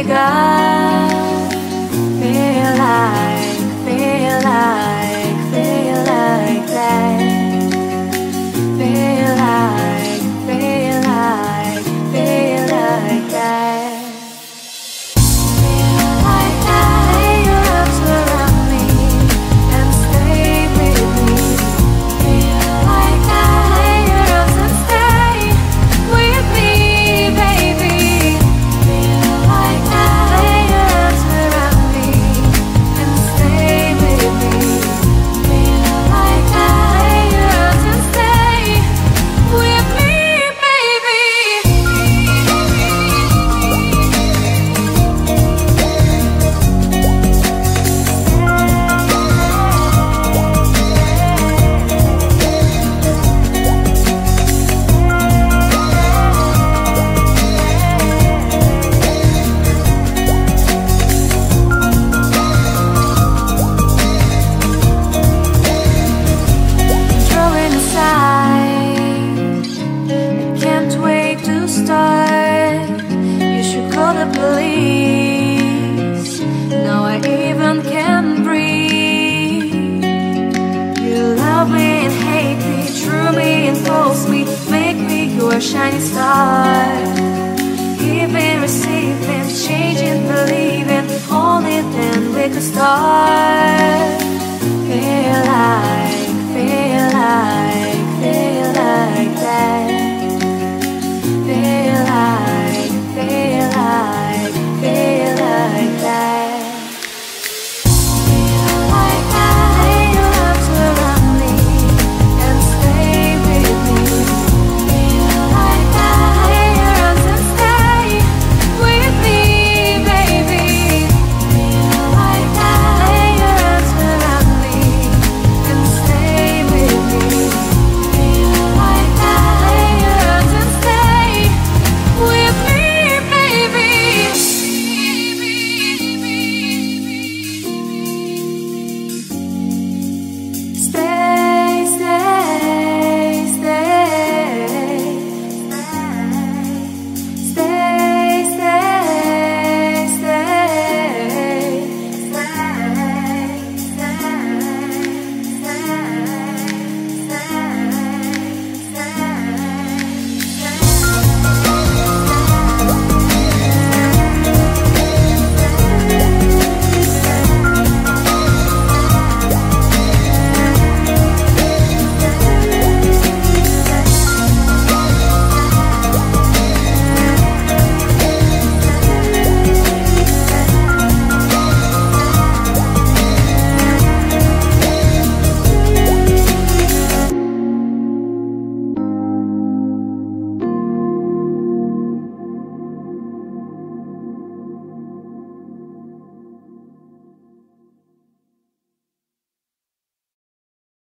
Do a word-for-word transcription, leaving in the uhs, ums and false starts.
we got. Feel like, feel like, feel like that. Feel like, feel like, feel like that. Feel like that. Lay your arms around me and stay with me. Feel like that. Lay your arms and stay with me, baby. Feel like that. Lay your arms around me and stay with me. Feel like that. Lay your arms and stay with me, baby. Drawing aside, I can't wait to start. You should call the police. Now I even can breathe. You love me and hate me, true me and false me, make me your shining star. Giving, receiving, changing, believing, only then we could start.